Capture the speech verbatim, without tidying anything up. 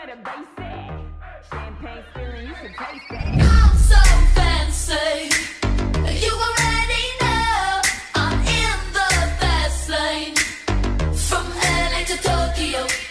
the basic. Champagne spilling, you should taste it. I'm so fancy. You already know I'm in the fast lane. From L A to Tokyo.